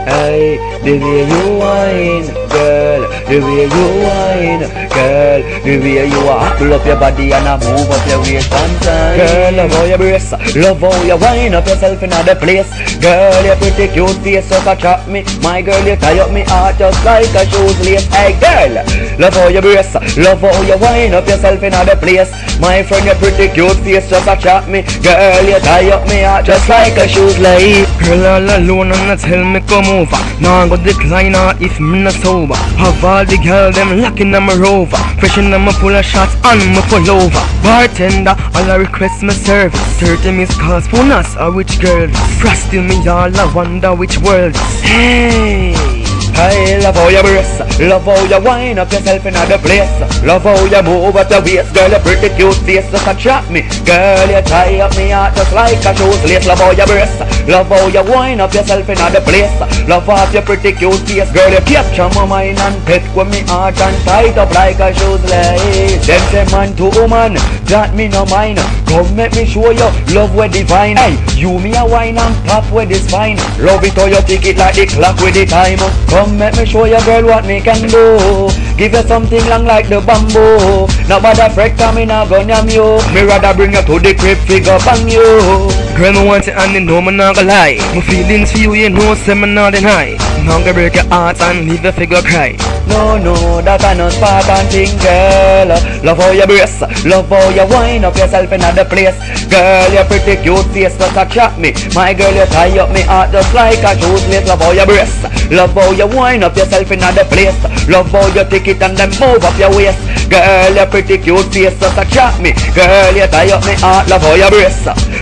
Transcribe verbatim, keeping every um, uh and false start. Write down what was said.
Hey, the way you whine, girl, the way you whine, girl, the way you buckle up your body and a move up your waist one time. Girl, love how you brace, love how you whine up yourself in other place. Girl, your pretty cute face up a trap me. My girl, you tie up me heart just like a shoes lace. Hey girl, love how you brace, love how you whine up yourself in other place. My friend, your pretty cute face just a trap me. Girl, you tie up me heart just like a shoes lace. Girl all alone and not tell me come over. Now go decline her if me not sober. Have all the girl them locking on my rover. Fresh in my full of shots and me pull over. Bartender, all I request my service. Thirty missed calls for us a which girl. Frost till me all I wonder which world. Hey, hey, love how you brace, love how you wind up yourself in other place. Love how you move at the waist, girl, your pretty cute face just attract me. Girl, you tie up me heart just like a shoes lace. Love how you brace, love how you wind up yourself in other place. Love how your pretty cute face, girl, you capture my mind and pet with me heart and tied up like a shoes lace. Them say man to woman, that me no mind. Come make me show you love with divine. Hey, you me a wine and pop with the spine. Love it how you tick it like the clock with the time. Come make me show you girl what me can do. Give you something long like the bamboo. Now bother fret come in a gun yam you. Me rather bring you to the crib figure bang you. girl me want it and you know me not gonna lie. My feelings for you, you know say me not deny. Now gonna break your heart and leave your figure cry. No, no, that I not part and thing, girl. Love how you brace, love how you wind up yourself in other place. Girl, your pretty cute face just attract me. My girl, you tie up me heart just like a shoes lace. Love how you brace, love how you wind up yourself in other place. Love how you take it and then move up your waist. Girl, your pretty cute face just attract me. Girl, you tie up me heart, love how you brace,